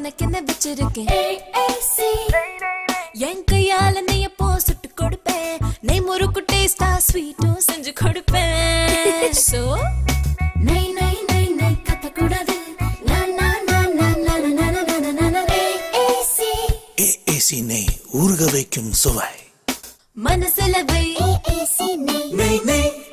உனக்கு என்ன வச்சிருக்கேன் AAC என் கையால நெய்ய போ சுட்டு கொடுப்பேன் நெய் முறுக்கு டேஸ்டா ஸ்வீட்டும் செஞ்சு கொடுப்பேன் சோ நெய் நெய் நெய் நெய் கத்த கூடாது நா நா நா நா நா நா நா நா AAC நெய் ஊறுக வைக்கும் சுவை மனசுல வை AAC நெய் நெய் நெய்